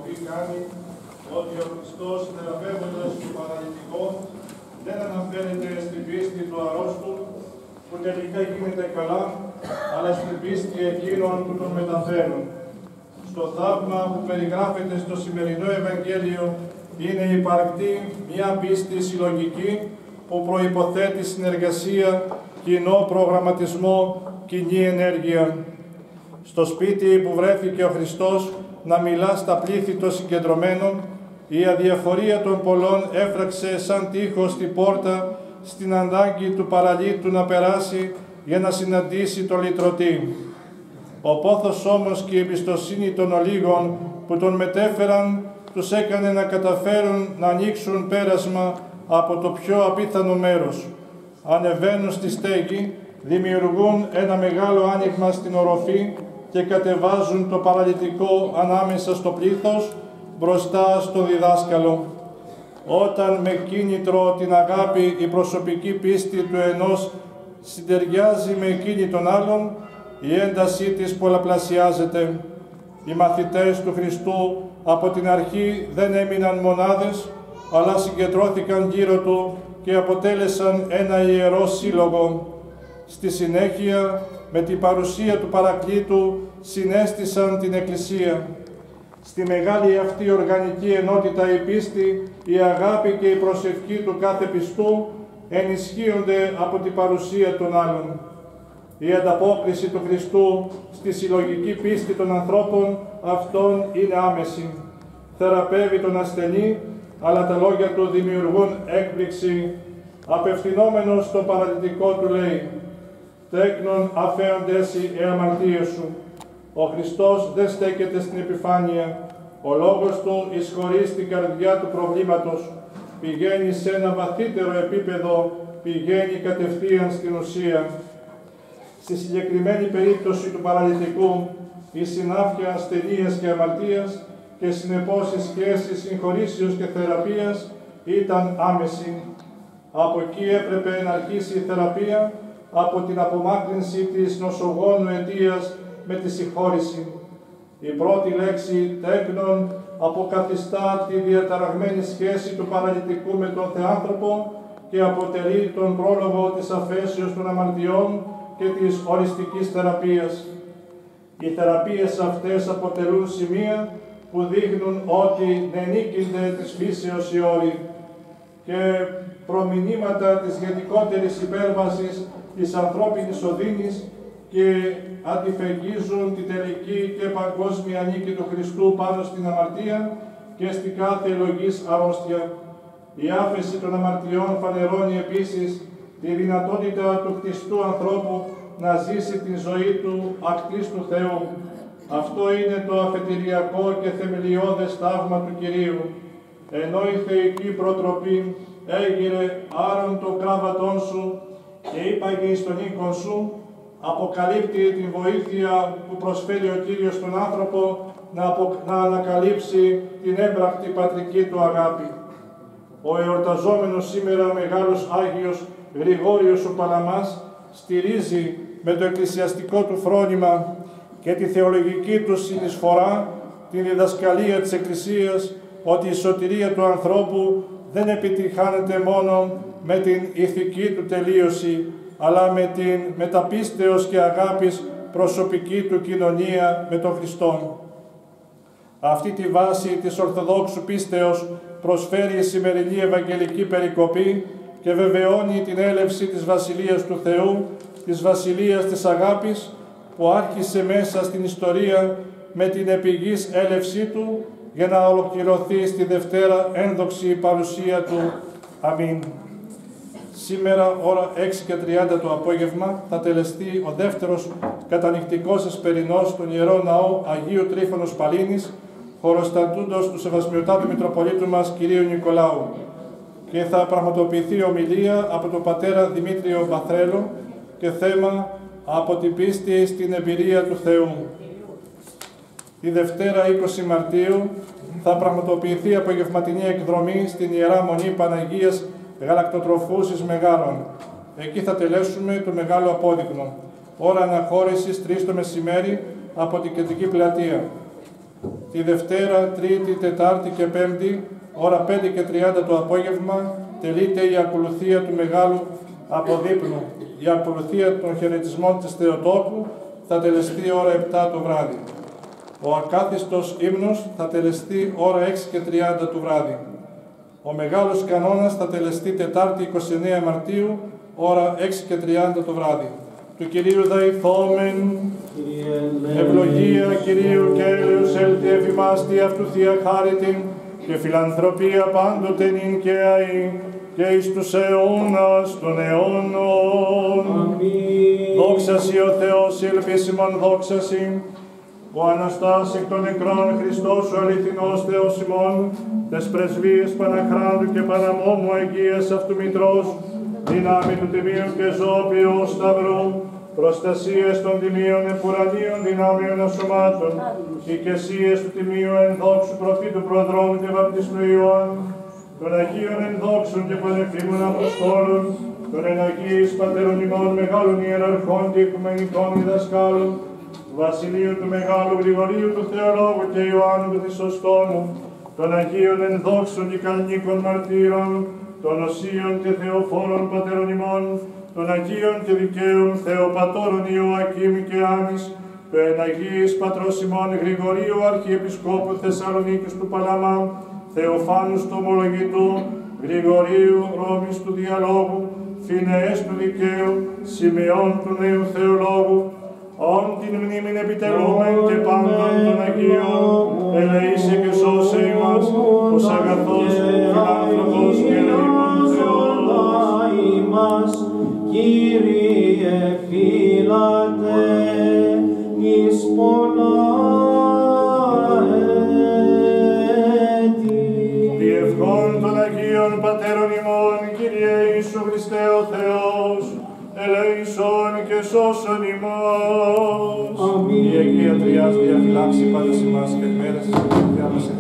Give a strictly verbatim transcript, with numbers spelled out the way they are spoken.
περικοπή κάνει ότι ο Χριστός, θεραπεύοντας τον παραλυτικό, δεν αναφέρεται στην πίστη του αρρώστου, που τελικά γίνεται καλά, αλλά στην πίστη εκείνων που τον μεταφέρουν. Στο θαύμα που περιγράφεται στο σημερινό Ευαγγέλιο είναι υπαρκτή μια πίστη συλλογική που προϋποθέτει συνεργασία, κοινό προγραμματισμό, κοινή ενέργεια. Στο σπίτι που βρέθηκε ο Χριστός να μιλά στα πλήθη των συγκεντρωμένων, η αδιαφορία των πολλών έφραξε σαν τείχος στην πόρτα στην ανάγκη του παραλίτου να περάσει για να συναντήσει τον λυτρωτή. Ο πόθος όμως και η εμπιστοσύνη των ολίγων που τον μετέφεραν τους έκανε να καταφέρουν να ανοίξουν πέρασμα από το πιο απίθανο μέρος. Ανεβαίνουν στη στέγη, δημιουργούν ένα μεγάλο άνοιγμα στην οροφή και κατεβάζουν το παραλυτικό ανάμεσα στο πλήθος μπροστά στον διδάσκαλο. Όταν με κίνητρο την αγάπη η προσωπική πίστη του ενός συντεριάζει με εκείνη των άλλων, η έντασή της πολλαπλασιάζεται. Οι μαθητές του Χριστού από την αρχή δεν έμειναν μονάδες, αλλά συγκεντρώθηκαν γύρω του και αποτέλεσαν ένα ιερό σύλλογο. Στη συνέχεια, με την παρουσία του Παρακλήτου, συνέστησαν την Εκκλησία. Στη μεγάλη αυτή οργανική ενότητα η πίστη, η αγάπη και η προσευχή του κάθε πιστού ενισχύονται από την παρουσία των άλλων. Η ανταπόκριση του Χριστού στη συλλογική πίστη των ανθρώπων αυτών είναι άμεση. Θεραπεύει τον ασθενή, αλλά τα λόγια του δημιουργούν έκπληξη. Απευθυνόμενος στον παραλυτικό του λέει «Τέκνον αφέοντες οι αμαρτίες σου». Ο Χριστός δεν στέκεται στην επιφάνεια. Ο λόγος του εισχωρεί στην καρδιά του προβλήματος. Πηγαίνει σε ένα βαθύτερο επίπεδο, πηγαίνει κατευθείαν στην ουσία. Στη συγκεκριμένη περίπτωση του παραλυτικού, η συνάφεια ασθενείας και αμαρτίας και συνεπώς η σχέση συγχωρήσεως και θεραπείας ήταν άμεση. Από εκεί έπρεπε να αρχίσει η θεραπεία, από την απομάκρυνση της νοσογόνου αιτίας με τη συγχώρηση. Η πρώτη λέξη «τέκνον» αποκαθιστά τη διαταραγμένη σχέση του παραλυτικού με τον Θεάνθρωπο και αποτελεί τον πρόλογο της αφέσεως των αμαρτιών και της οριστικής θεραπείας. Οι θεραπείες αυτές αποτελούν σημεία που δείχνουν ότι δεν νίκηνται της φύσεως οι όροι και προμηνύματα της γενικότερης υπέρβασης της ανθρώπινης οδύνης και αντιφεγγίζουν την τελική και παγκόσμια νίκη του Χριστού πάνω στην αμαρτία και στην κάθε λογής αρρώστια. Η άφεση των αμαρτιών φανερώνει επίσης τη δυνατότητα του κτιστού ανθρώπου να ζήσει την ζωή του ακτής του Θεού. Αυτό είναι το αφετηριακό και θεμελιώδες θαύμα του Κυρίου. Ενώ η θεϊκή προτροπή έγειρε άρον το κράβατόν σου και είπαγε εις τον οίκον σου, αποκαλύπτει την βοήθεια που προσφέρει ο Κύριος στον άνθρωπο να, απο... να ανακαλύψει την έμπρακτη πατρική του αγάπη. Ο εορταζόμενος σήμερα Μεγάλος Άγιος Γρηγόριος ο Παλαμάς στηρίζει με το εκκλησιαστικό του φρόνημα και τη θεολογική του συνεισφορά την διδασκαλία της Εκκλησίας ότι η σωτηρία του ανθρώπου δεν επιτυχάνεται μόνο με την ηθική του τελείωση, αλλά με την μεταπίστεως και αγάπης προσωπική του κοινωνία με τον Χριστό. Αυτή τη βάση της Ορθοδόξου πίστεως προσφέρει η σημερινή Ευαγγελική περικοπή και βεβαιώνει την έλευση της Βασιλείας του Θεού, της Βασιλείας της Αγάπης, που άρχισε μέσα στην ιστορία με την επιγής έλευσή του για να ολοκληρωθεί στη Δευτέρα ένδοξη παρουσία του. Αμήν. Σήμερα, ώρα έξι και τριάντα το απόγευμα, θα τελεστεί ο δεύτερος κατανυκτικός εσπερινός στον Ιερό Ναό Αγίου Τρίφωνος Παλίνης, χωροστατούντος του Σεβασμιωτάτου Μητροπολίτου μας Κυρίου Νικολάου, και θα πραγματοποιηθεί ομιλία από τον πατέρα Δημήτριο Μπαθρέλο και θέμα «Από την πίστη στην εμπειρία του Θεού». Τη Δευτέρα είκοσι Μαρτίου θα πραγματοποιηθεί απογευματινή εκδρομή στην Ιερά Μονή Παναγίας Γαλακτοτροφούσης Μεγάλων. Εκεί θα τελέσουμε το Μεγάλο Απόδεικνο. Ώρα αναχώρησης τρεις το μεσημέρι από την Κεντρική Πλατεία. Τη Δευτέρα, Τρίτη, Τετάρτη και Πέμπτη, ώρα πέντε και τριάντα το απόγευμα, τελείται η ακολουθία του Μεγάλου Αποδείπνου. Η ακολουθία των χαιρετισμών της Θεοτόκου θα τελεστεί ώρα επτά το βράδυ. Ο ακάθιστος ύμνος θα τελεστεί ώρα έξι και τριάντα του βράδυ. Ο Μεγάλος Κανόνας θα τελεστεί Τετάρτη εικοστή ενάτη Μαρτίου, ώρα έξι και τριάντα το βράδυ. Του Κυρίου δαϊθόμεν, ευλογία Κυρίου και έλεος έλθει εφ' ημάς τη αυτού θεία χάριτην και φιλανθρωπία πάντοτε νυν και αεί και εις τους αιώνας των αιώνων. Αμήν. Δόξα Σοι ο Θεός, ελπίσιμον δόξα Σοι, ο Αναστάς εκ των νεκρών Χριστός ο αληθινός Θεός ημών, τες πρεσβείες Παναχράντου και Παναμόμου Αγίας αυτού Μητρός, δυνάμει του τιμίου και ζώπιου σταυρού, προστασίες των τιμίων επουρανίων δυνάμεων ασωμάτων, οικεσίες του τιμίου ενδόξου προφήτου προδρόμου και βαπτιστού Ιωάννου, των Αγίων ενδόξων και πανεφήμων Αποστόλων, των εναγίης πατέρων ημών μεγάλων ιεραρχών και οικουμενικών διδασκάλων, του Βασιλείου του Μεγάλου Γρηγορίου του Θεολόγου και Ιωάννου του Χρυσοστόμου, των Αγίων ενδόξων και κανονικών μαρτύρων, των Οσίων και Θεοφόρων πατέρων ημών, των Αγίων και δικαίων Θεοπατώρων Ιωακήμ και Άνης, του εναγίης πατρός ημών Γρηγορίου Αρχιεπισκόπου Θεσσαλονίκης του Παλαμά, Θεοφάνους του Ομολογητού, Γρηγορίου Ρώμης του Διαλόγου, Φινεές του Δικαίου, Σημεών του Νέου Θεολόγου, όν την μνήμην επιτελούμεν και πάντων των Αγίων, ελεήσε και σώσε ημάς, ως αγαθός, φιλάνθρωπος και ελεήμων Θεός. Κύριε φύλατε εις πολλά έτη. Διευχών των Αγίων Πατέρων ημών, Κύριε Ιησού Χριστέ ο Θεός, ελέησον και σώσον ημάς. Αμήν. Η Αγία Τριάς διαφυλάξει πάντως ημάς και μέρες της